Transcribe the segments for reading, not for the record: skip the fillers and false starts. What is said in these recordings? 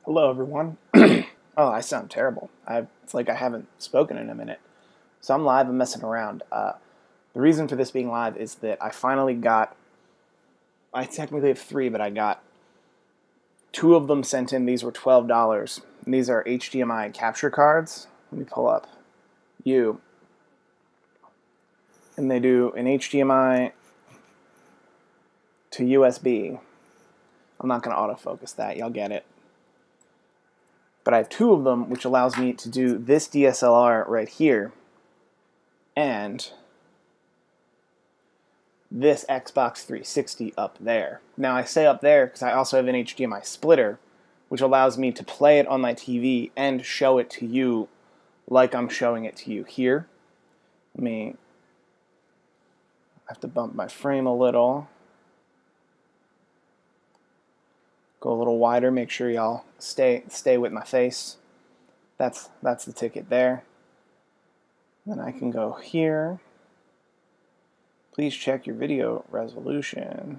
Hello, everyone. Oh, I sound terrible. It's like I haven't spoken in a minute. So I'm live and messing around. The reason for this being live is that I finally got, I technically have three, but I got two of them sent in. These were $12. And these are HDMI capture cards. Let me pull up and they do an HDMI to USB. I'm not going to autofocus that. Y'all get it. But I have two of them, which allows me to do this DSLR right here and this Xbox 360 up there. Now I say up there because I also have an HDMI splitter, which allows me to play it on my TV and show it to you like I'm showing it to you here. I have to bump my frame a little. Go a little wider, make sure y'all stay with my face. That's the ticket there. Then I can go here. Please check your video resolution.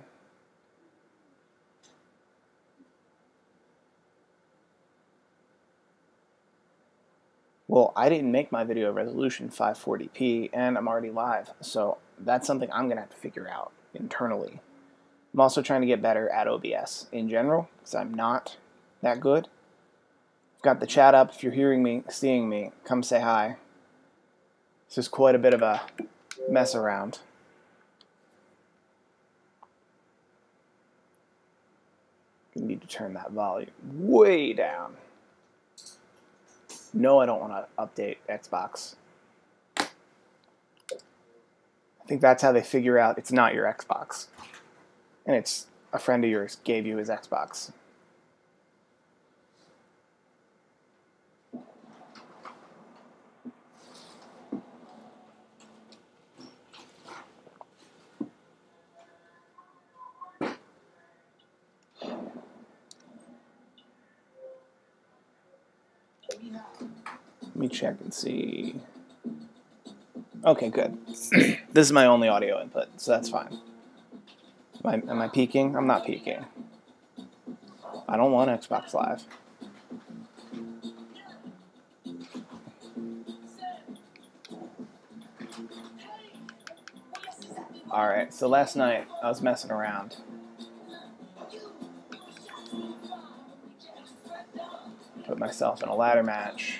Well, I didn't make my video resolution 540p and I'm already live, so that's something I'm gonna have to figure out internally. I'm also trying to get better at OBS in general, because I'm not that good. I've got the chat up. If you're hearing me, seeing me, come say hi. This is quite a bit of a mess around. I need to turn that volume way down. No, I don't want to update Xbox. I think that's how they figure out it's not your Xbox. And it's a friend of yours gave you his Xbox. Let me check and see. Okay, good. This is my only audio input, so that's fine. Am I peaking? I'm not peaking. I don't want Xbox Live. Alright, so last night I was messing around. Put myself in a ladder match.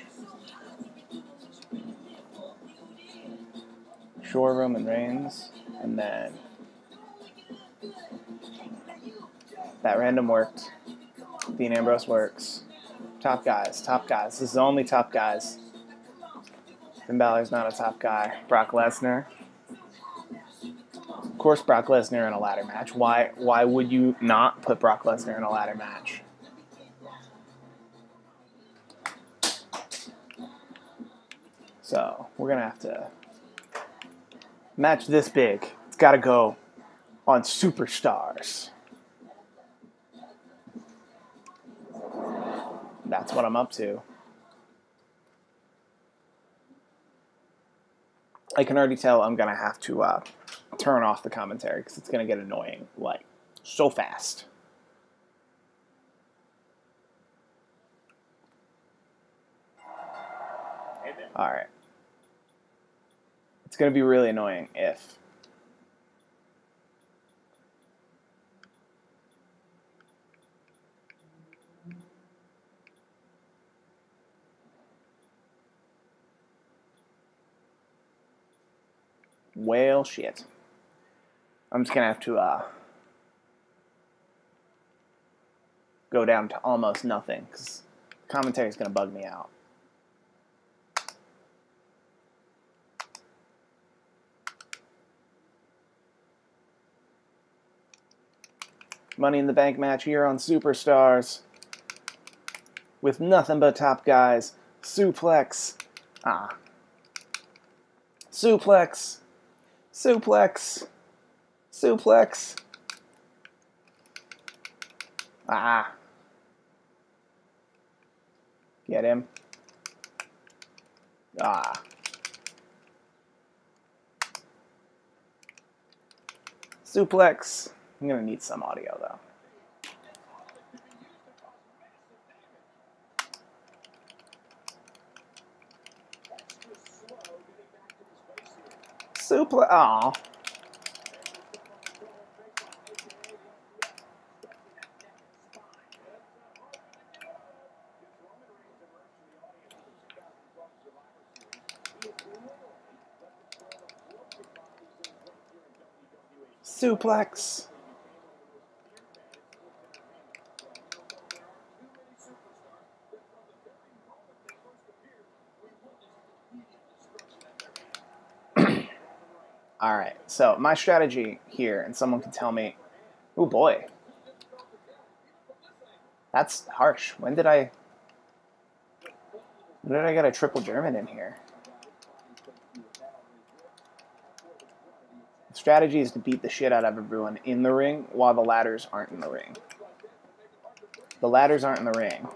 Shore Room and Reigns, and then that random worked. Dean Ambrose works. Top guys, top guys. This is only top guys. Finn Balor's not a top guy. Brock Lesnar. Of course, Brock Lesnar in a ladder match. Why would you not put Brock Lesnar in a ladder match? So we're gonna have to match this big. It's got to go on Superstars. That's what I'm up to. I can already tell I'm going to have to turn off the commentary because it's going to get annoying, like, so fast. Alright. It's going to be really annoying if well, shit. I'm just going to have to go down to almost nothing because commentary is going to bug me out. Money in the Bank match here on Superstars with nothing but top guys. Suplex. Suplex. Suplex. Suplex. Get him. Suplex. I'm going to need some audio, though. Suplex. Aw. Suplex. Alright, so my strategy here, and someone can tell me, oh boy, that's harsh. When did I get a triple German in here? The strategy is to beat the shit out of everyone in the ring while the ladders aren't in the ring. The ladders aren't in the ring.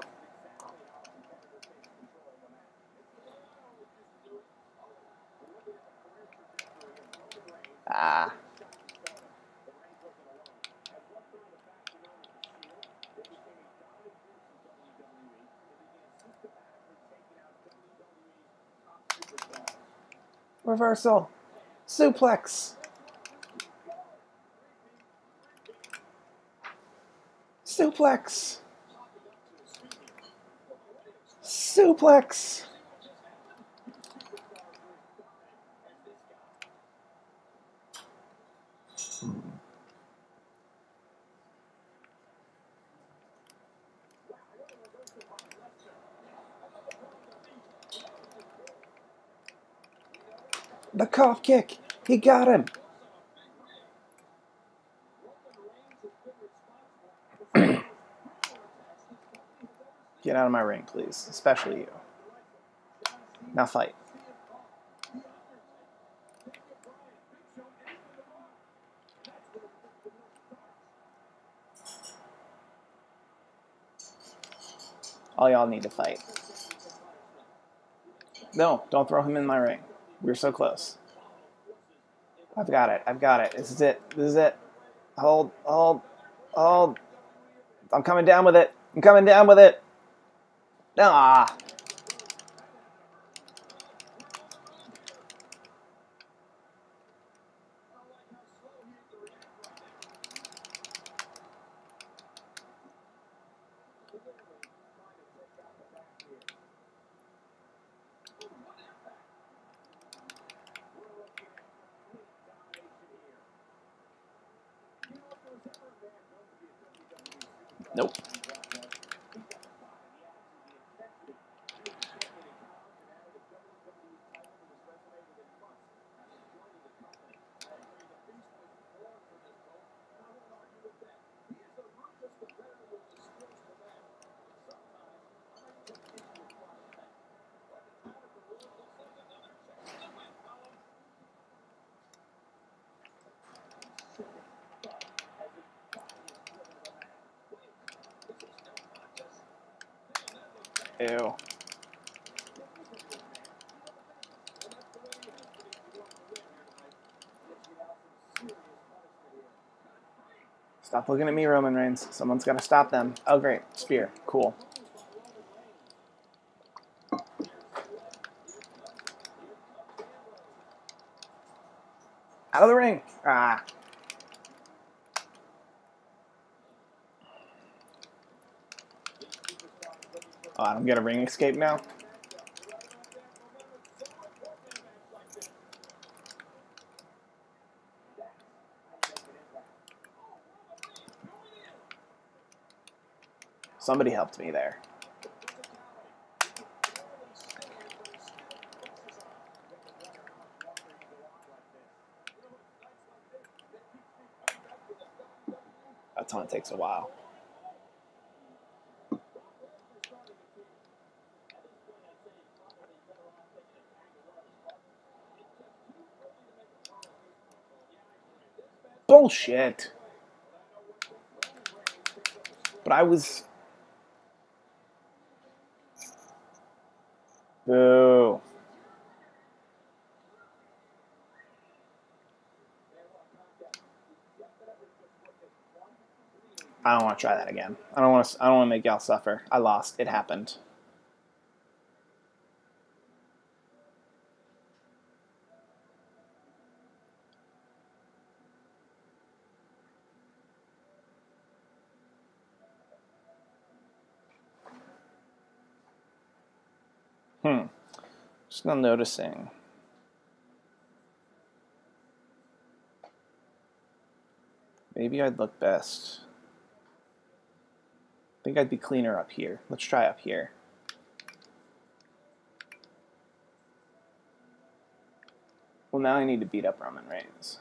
Ah. Reversal. Suplex. Suplex. Suplex. The cough kick. He got him. Get out of my ring, please. Especially you. Now fight. All y'all need to fight. No, don't throw him in my ring. We're so close. I've got it. I've got it. This is it. This is it. Hold, hold, hold. I'm coming down with it. I'm coming down with it. Ah. Nope. Ew. Stop looking at me, Roman Reigns. Someone's got to stop them. Oh, great. Spear. Cool. Out of the ring. Ah. Oh, I don't get a ring escape now? Somebody helped me there. That taunt takes a while. Bullshit. But I was... Boo. I don't want to try that again. I don't want to make y'all suffer. I lost. It happened. Just now noticing. Maybe I'd look best. I think I'd be cleaner up here. Let's try up here. Well, now I need to beat up Roman Reigns.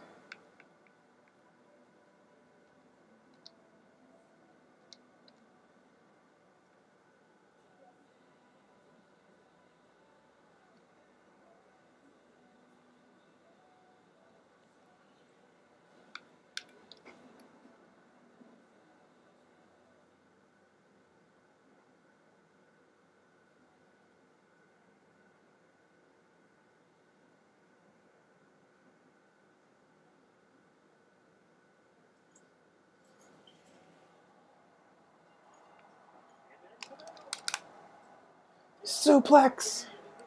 Suplex!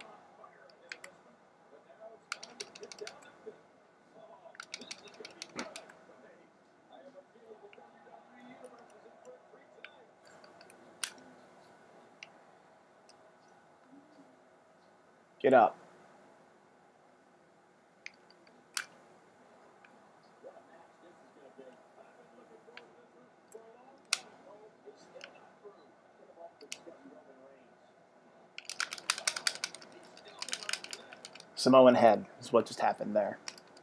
Get up. Samoan head is what just happened there.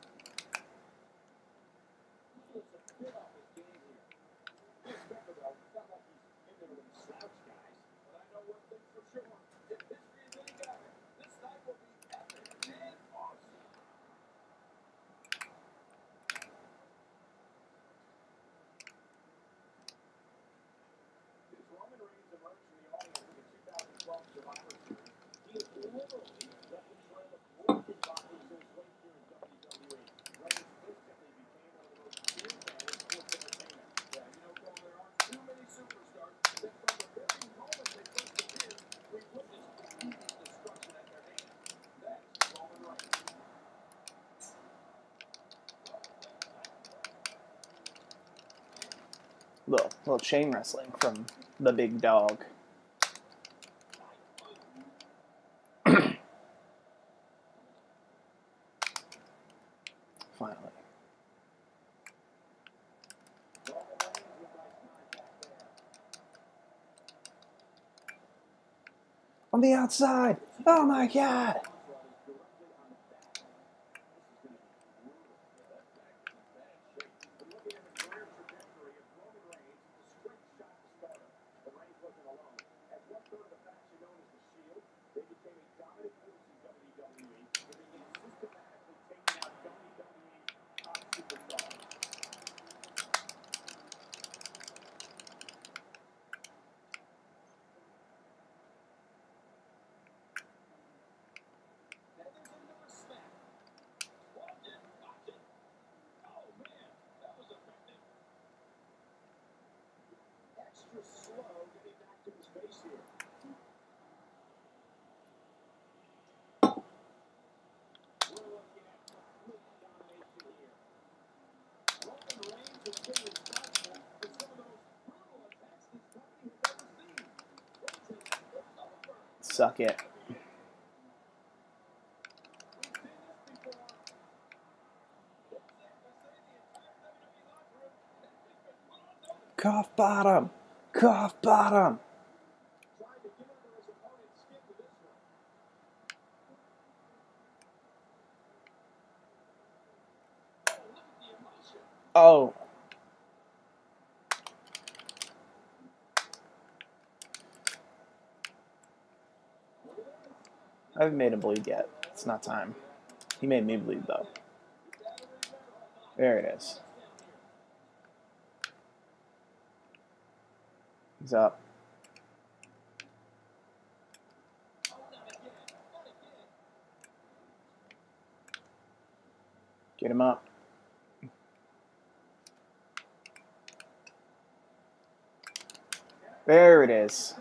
Little chain wrestling from the big dog. Finally. On the outside. Oh my God. Suck it. Cough bottom. Cough bottom. Oh. I haven't made him bleed yet. It's not time. He made me bleed, though. There it is. He's up. Get him up. There it is.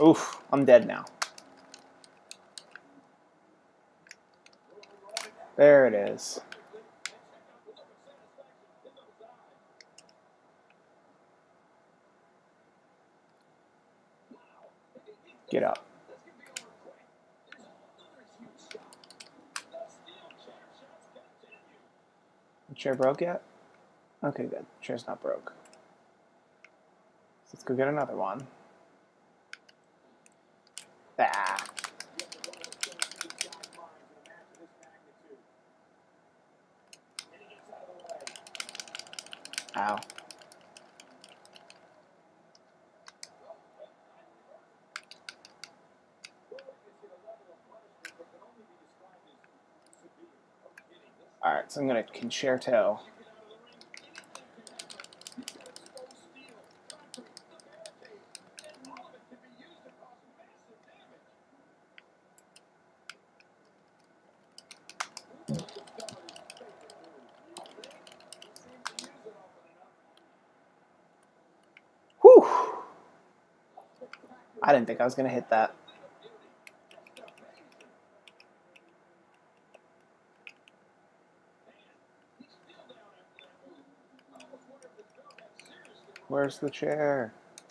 Oof, I'm dead now. There it is. Get up. The chair broke yet? Okay, good. The chair's not broke. Let's go get another one. Ah. Ow. Alright, so I'm going to concerto. Whew! I didn't think I was going to hit that. Where's the chair?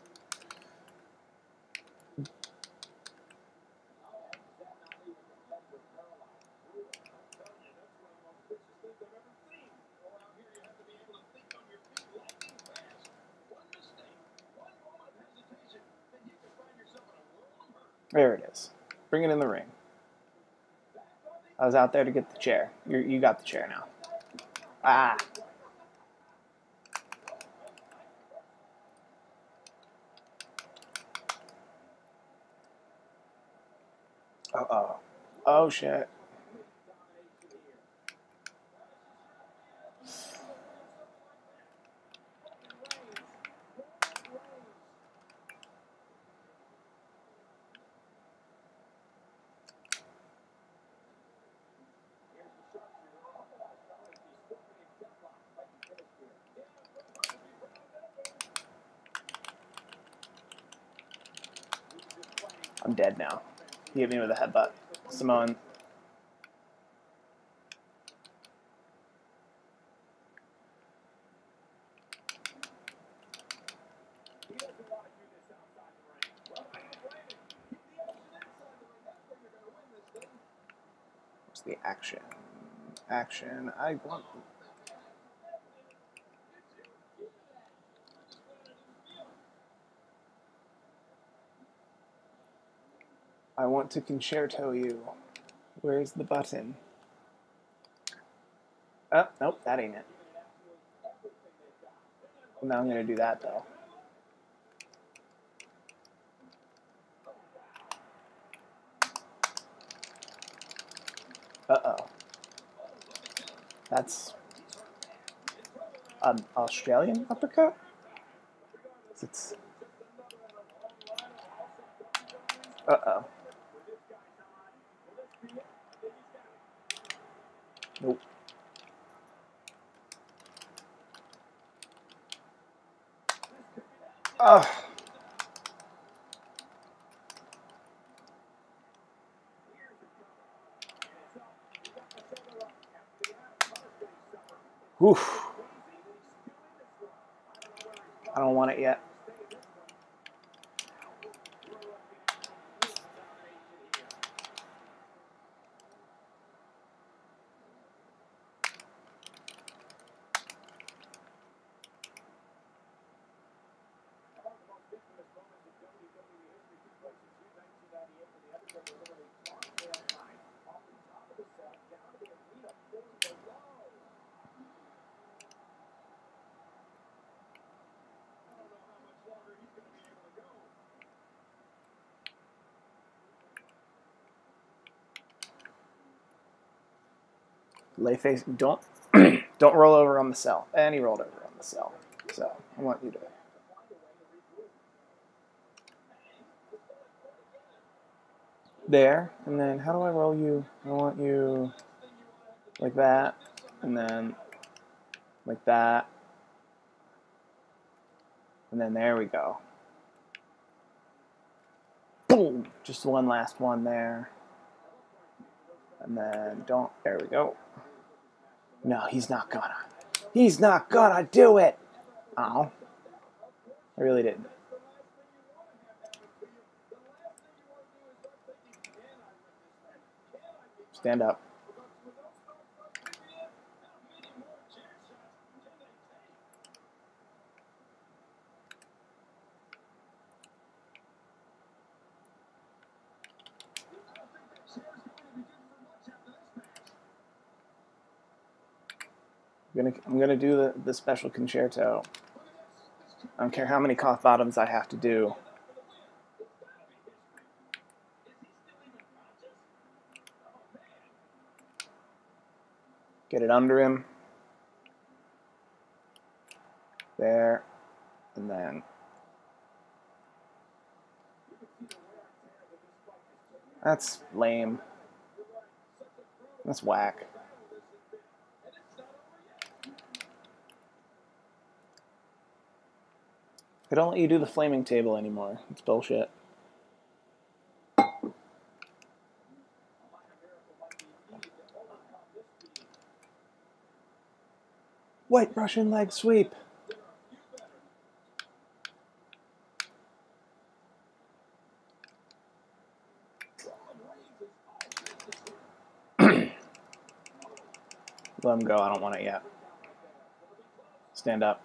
There it is. Bring it in the ring. I was out there to get the chair. You got the chair now. Ah. Uh-oh. Oh, shit. I'm dead now. He hit me with a headbutt. Samoan. What's the action? Action. I want... I want to concerto you. Where's the button? Oh, nope, that ain't it. Well, now I'm going to do that, though. Uh-oh. That's an Australian uppercut? It's... Uh-oh. Nope. Ugh. Oof. I don't want it yet. Lay face. Don't don't roll over on the cell. And he rolled over on the cell. So I want you to... There. And then how do I roll you? I want you like that. And then like that. And then there we go. Boom! Just one last one there. And then don't. There we go. No, he's not gonna. He's not gonna do it! Oh. I really didn't. Stand up. I'm gonna do the special concerto. I don't care how many cough bottoms I have to do. Get it under him. There. And then. That's lame. That's whack. They don't let you do the flaming table anymore. It's bullshit. White Russian leg sweep. Let him go. I don't want it yet. Stand up.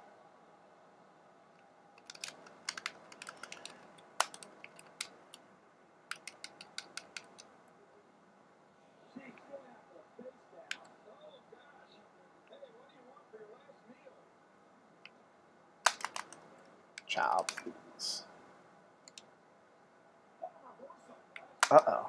Child. Uh-oh.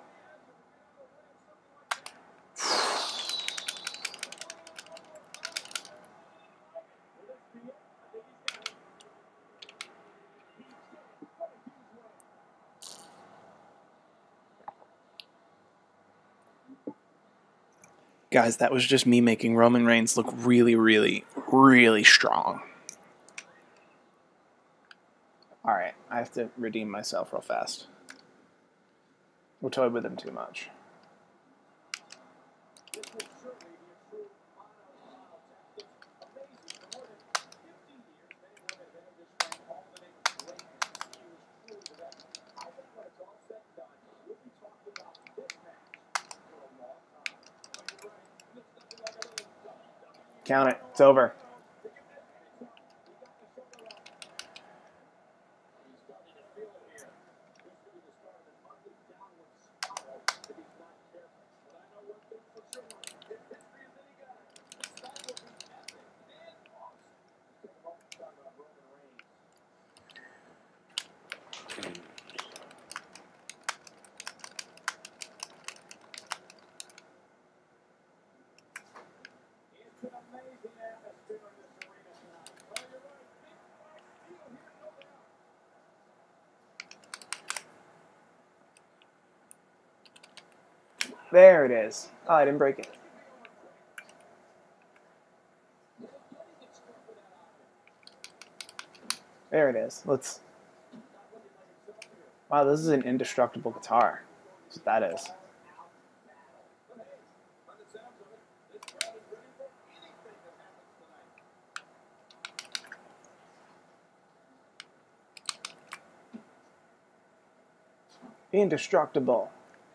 Guys, that was just me making Roman Reigns look really, really, really strong. Alright, I have to redeem myself real fast. We toyed with him too much. Count it. It's over. There it is. Oh, I didn't break it. There it is. Let's... Wow, this is an indestructible guitar. That's what that is. Indestructible.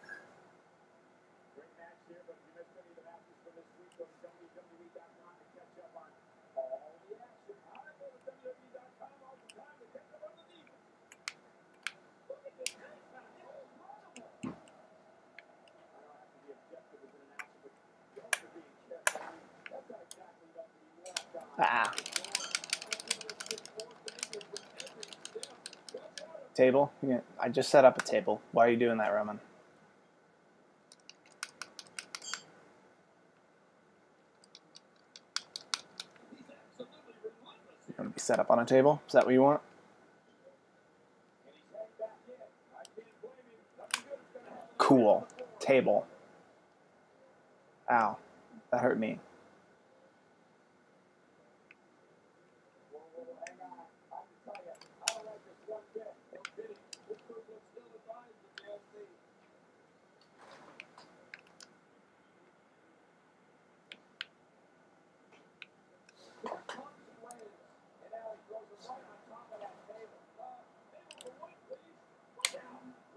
Ah. Table? Yeah, I just set up a table. Why are you doing that, Roman? You want to be set up on a table? Is that what you want? Cool. Table. Ow. That hurt me.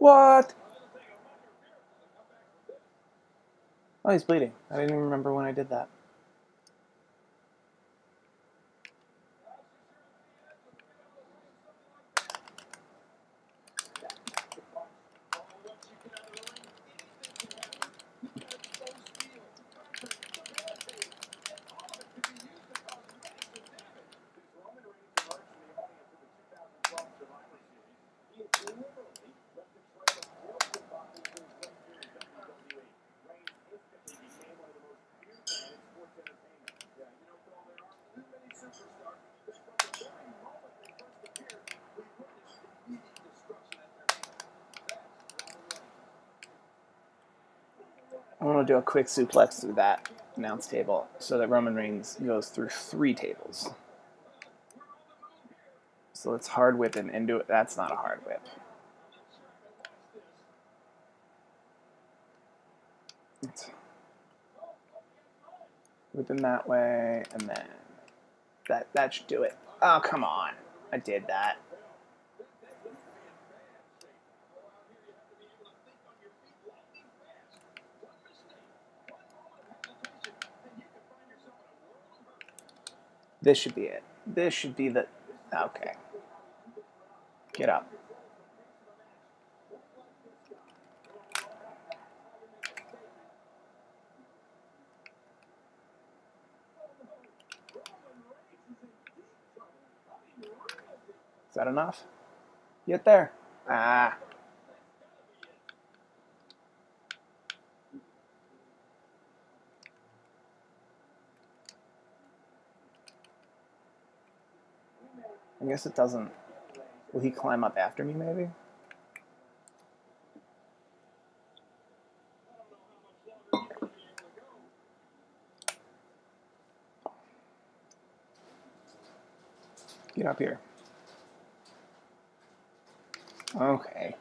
What? Oh, he's bleeding. I didn't even remember when I did that. I want to do a quick suplex through that announce table so that Roman Reigns goes through 3 tables. So let's hard whip him into it. That's not a hard whip. Whip him that way, and then that should do it. Oh, come on. I did that. This should be it. This should be the... Okay. Get up. Is that enough? Get there. Ah. I guess it doesn't... Will he climb up after me, maybe? Get up here. Okay.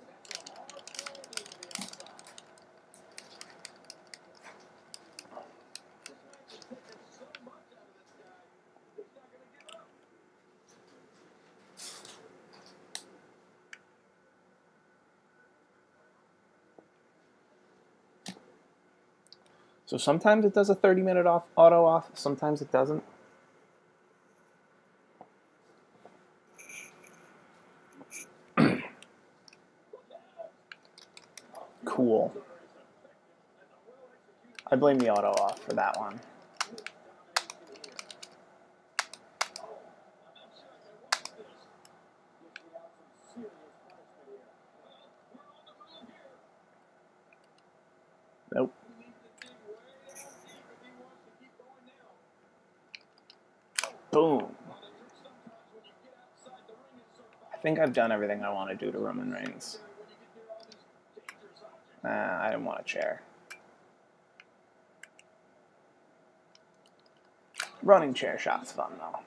So sometimes it does a 30-minute auto off, sometimes it doesn't. Cool. I blame the auto off for that one. Nope. Boom. I think I've done everything I want to do to Roman Reigns. I didn't want a chair. Running chair shot's fun, though.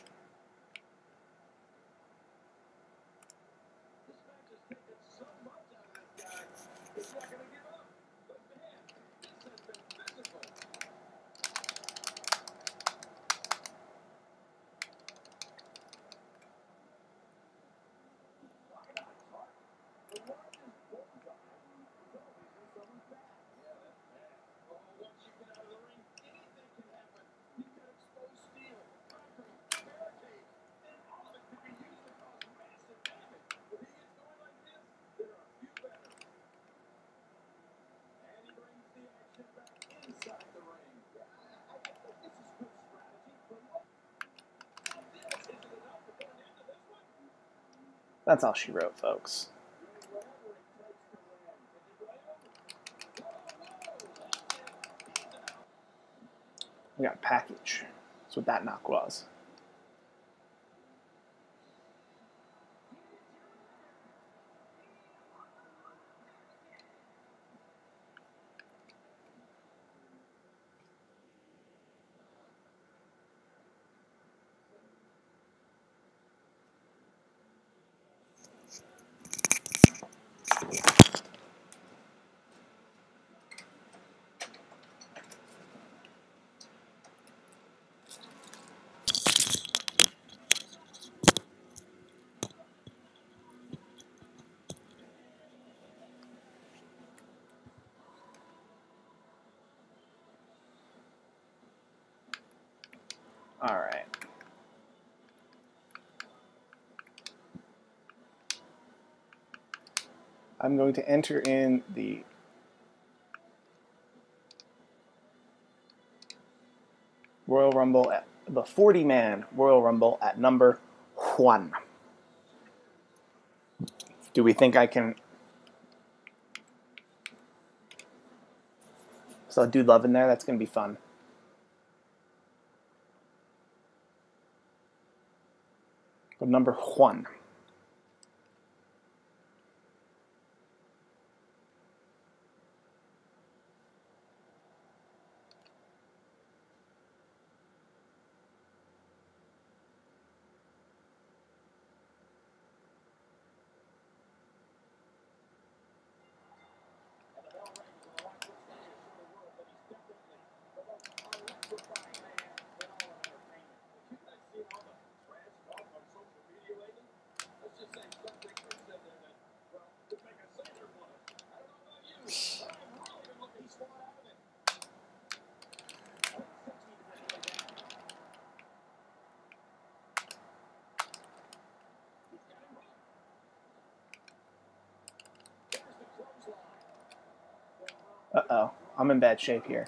That's all she wrote, folks. We got package. That's what that knock was. All right. I'm going to enter in the Royal Rumble, at the 40-man Royal Rumble at number 1. Do we think I can... So Dude Love in there, that's going to be fun. But number 1. Uh-oh, I'm in bad shape here.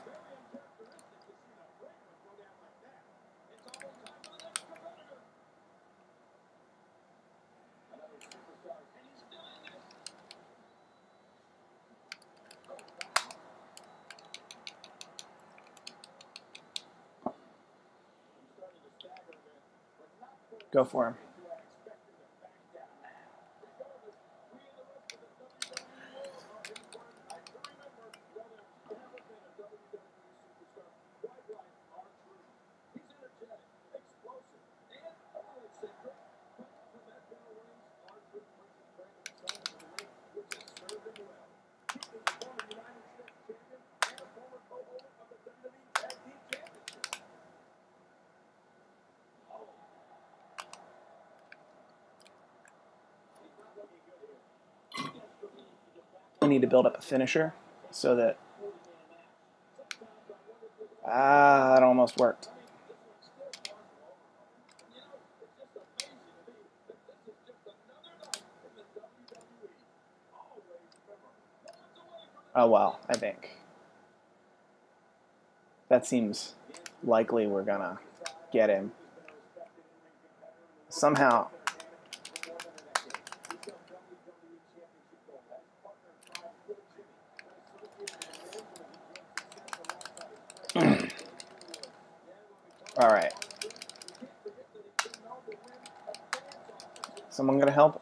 Go for him. We need to build up a finisher so that... that almost worked. Oh, well, I think. That seems likely we're gonna get him. Somehow. All right. Someone gonna help?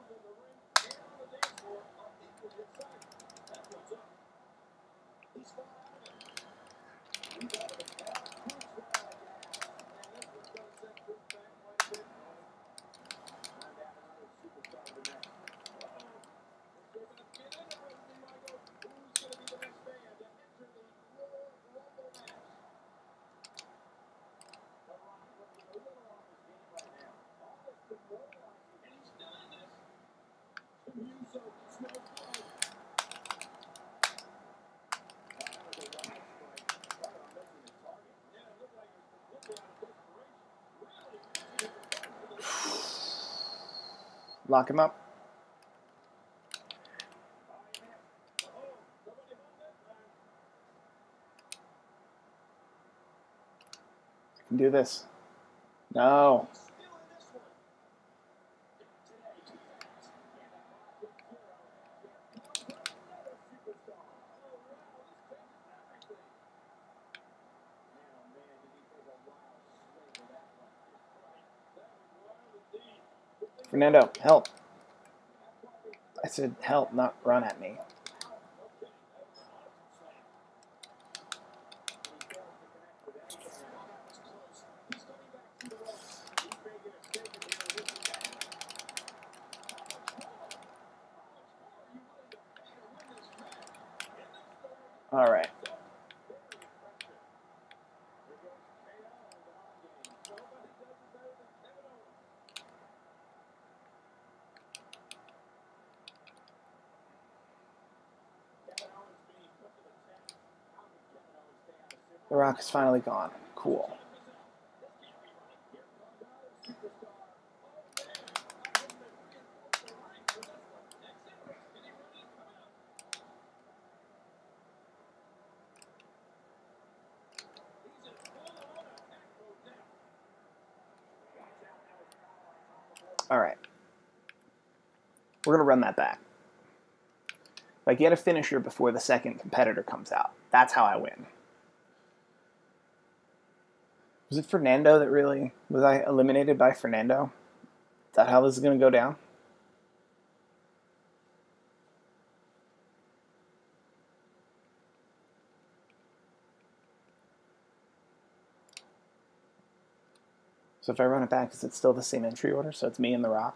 Lock him up. I can do this. No. Fernando, help. I said help, not run at me. All right. The Rock is finally gone. Cool. All right. We're going to run that back. If I get a finisher before the second competitor comes out, that's how I win. Was it Fernando that really... Was I eliminated by Fernando? Is that how this is going to go down? So if I run it back, is it still the same entry order? So it's me and The Rock?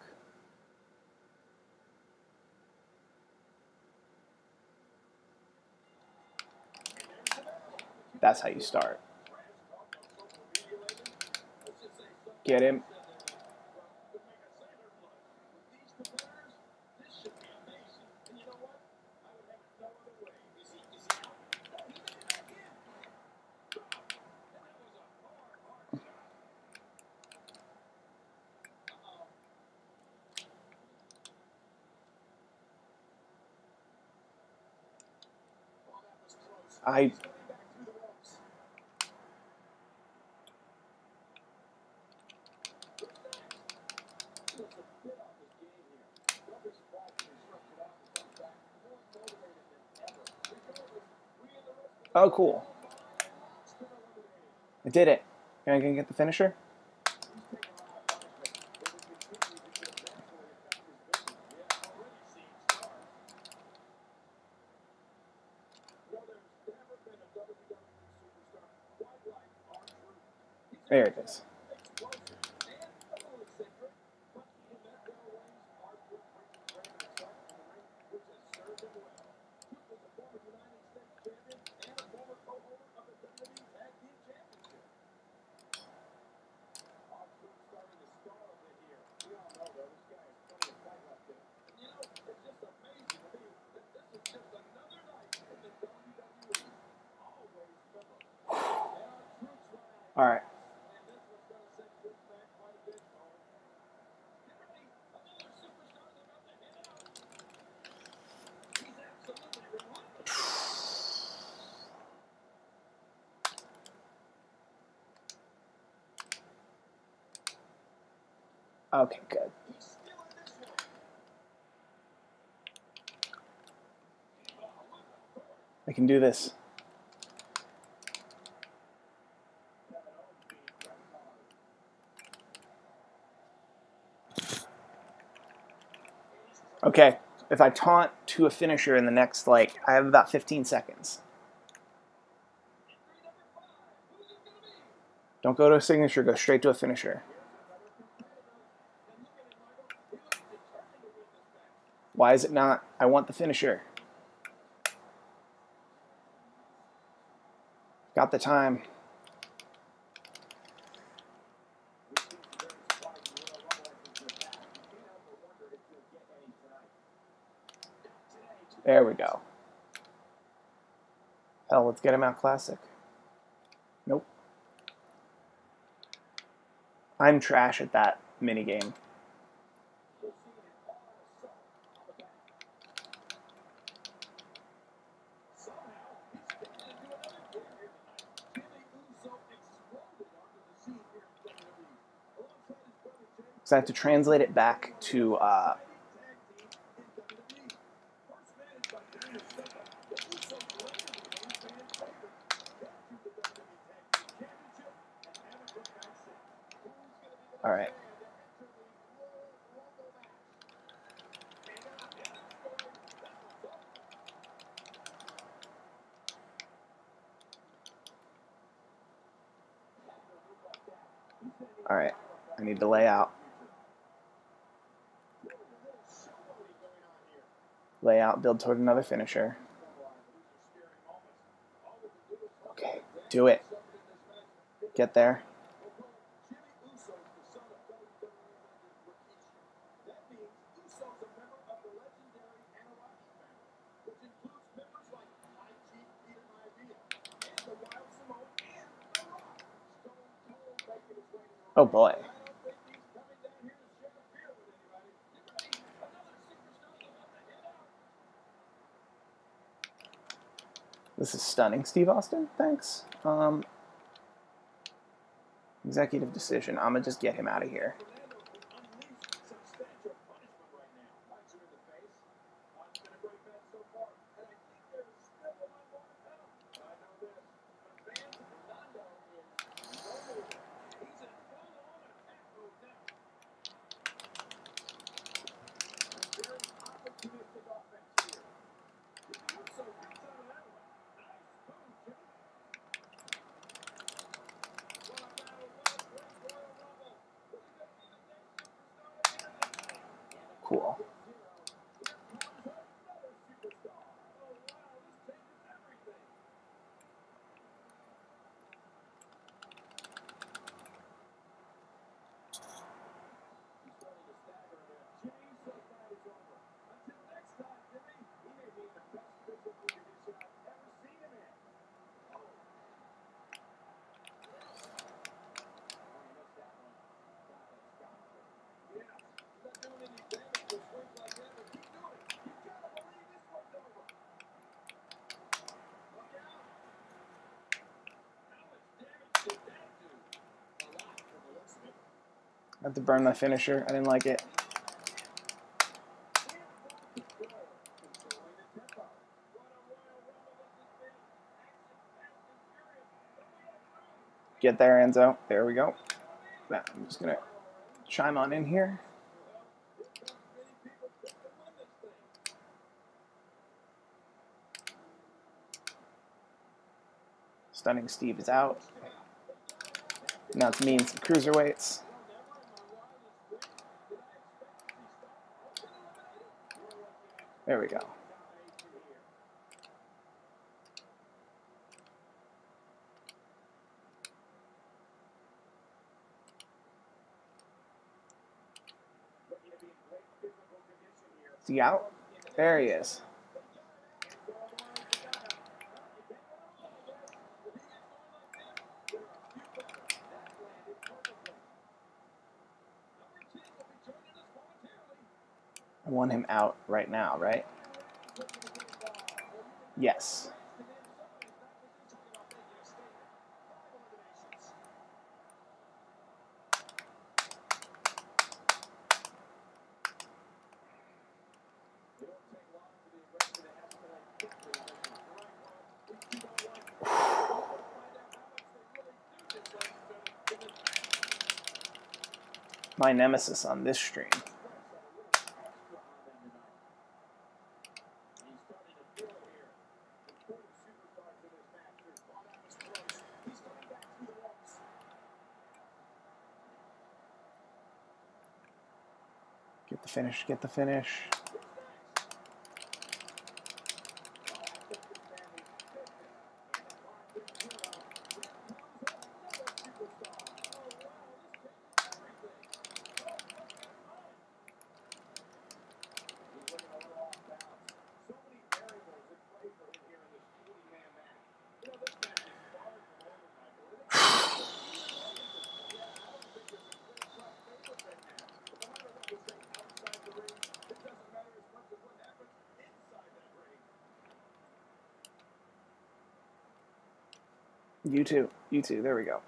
That's how you start. Get him. Oh, cool. I did it. Am I going to get the finisher? There it is. All right. Okay, good. I can do this. Okay, if I taunt to a finisher in the next, I have about 15 seconds. Don't go to a signature, go straight to a finisher. Why is it not? I want the finisher. Got the time. There we go. Hell, let's get him out classic. Nope. I'm trash at that minigame. So I have to translate it back to all right. All right. I need to lay out. Lay out, build toward another finisher. Okay, do it. Get there. Oh boy. This is stunning, Steve Austin. Thanks. Executive decision. I'm gonna just get him out of here. cool. I have to burn my finisher. I didn't like it. Get there, Enzo. There we go. Now, I'm just going to chime on in here. Stunning Steve is out. Now it's me and some cruiserweights. There we go. Is he out? There he is. I want him out right now, right? Yes. My nemesis on this stream. Get the finish, get the finish. You too. You too. There we go.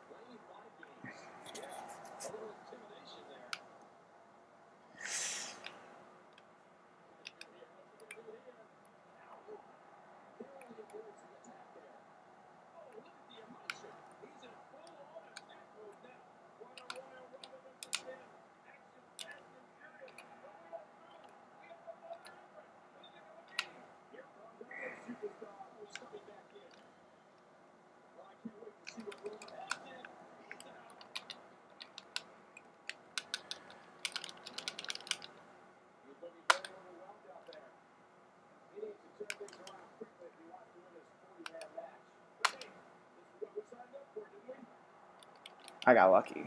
I got lucky.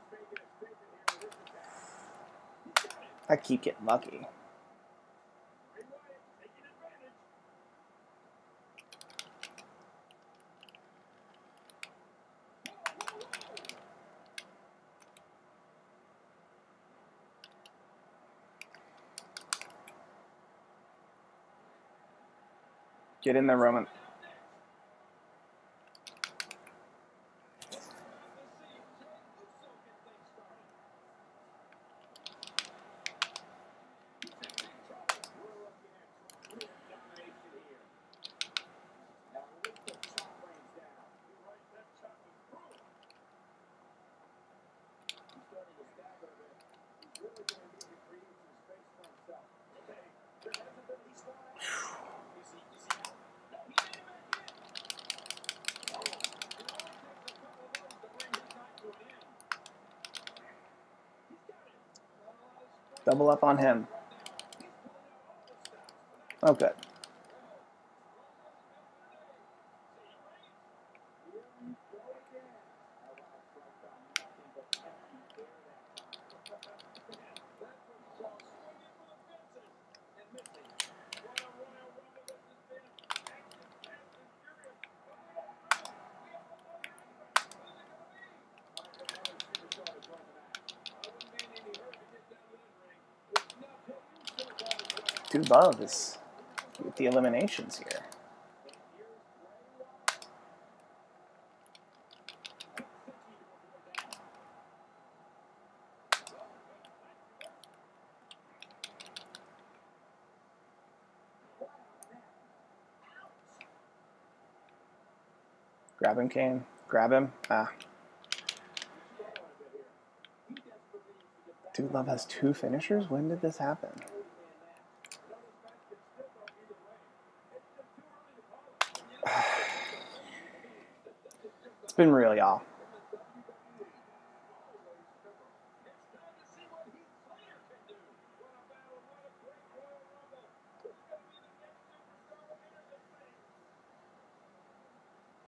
I keep getting lucky. Get in there, Roman. Double up on him. Oh, good. Dude Love is with the eliminations here. Grab him, Kane. Grab him. Ah. Dude Love has 2 finishers? When did this happen? It's been really off.